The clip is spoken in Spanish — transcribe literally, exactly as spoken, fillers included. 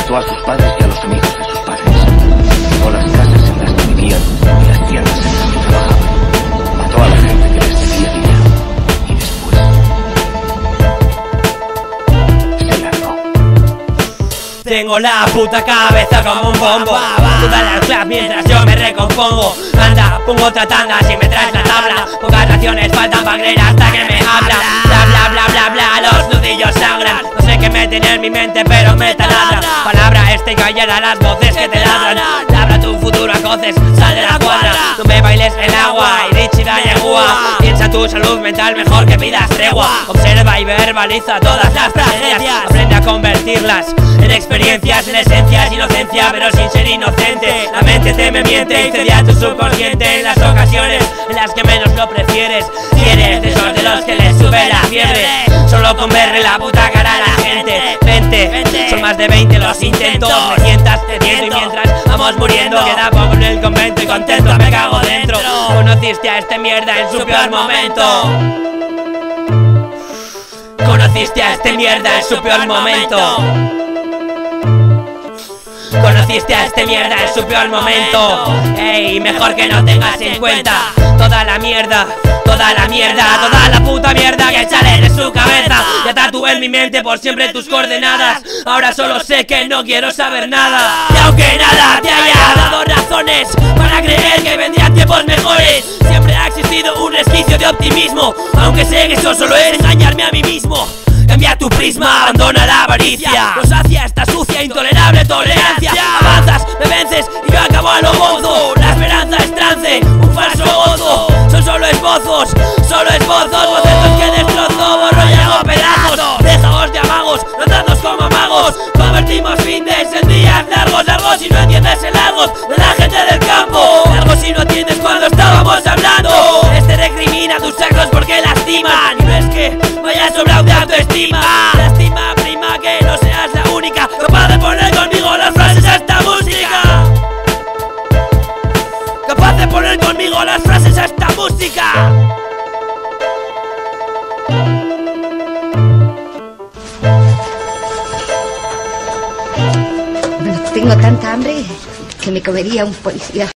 Mató a sus padres y a los amigos de sus padres. Quemó las casas en las que vivían y las tierras en las que trabajaban. Mató a la gente que les debía dinero. Y después se largó. Tengo la puta cabeza como un bombo. Todas las clases mientras yo me recompongo. Anda, pongo otra tanda si me traes la tabla. Pocas raciones faltan pa' creer hasta que me habla. Bla bla bla bla bla, los nudillos sangran. No sé qué meten en mi mente pero me taladran. Palabra este y callada las voces que te ladran. Labra tu futuro a coces, sal de la cuadra. No me bailes el agua y Richie da yegua. Piensa tu salud mental mejor que pidas tregua. Observa y verbaliza todas las tragedias. Aprende a convertirlas en experiencias, en esencias, inocencia pero sin ser inocente. La mente te me miente y cede a tu subconsciente en las ocasiones en las que menos lo prefieres. Si eres de esos de los que les sube la fiebre, solo con verle la puta cara a la gente. Vente, son más de veinte los intentos. Me sientas, te tiento y mientras vamos muriendo queda poco en el convento y contento me cago dentro. Conociste a este mierda en su peor momento. Conociste a este mierda en su peor momento. Conociste a este mierda en su peor momento. Ey, mejor que no tengas en cuenta toda la mierda, toda la mierda, toda la puta mierda que sale de su cabeza. Ya tatué en mi mente por siempre tus coordenadas. Ahora solo sé que no quiero saber nada. Y aunque nada te haya dado razones para creer que vendrían tiempos mejores, siempre ha existido un resquicio de optimismo. Aunque sé que eso solo es engañarme a mí mismo. Cambia tu prisma, abandona la avaricia. Nos hacia esta sucia, intolerable tolerancia. Avanzas, me vences y yo acabo a lo gozo. La esperanza es trance, un falso gozo. Son solo esbozos, solo esbozos. Bocetos que destrozo, borro y hago pedazos. Dejaos de amagos, tratadnos como amagos. Convertimos findes en días largos. Largos si no entiendes el largos de la gente del campo. Largos si no entiendes cuando estábamos hablando. Este recrimina tus actos porque lastiman. Y no es que vaya sobrado de autoestima. Lástima, prima, que no seas la única capaz de poner conmigo las frases a esta música. Capaz de poner conmigo las frases a esta música. Tengo tanta hambre que me comería un policía.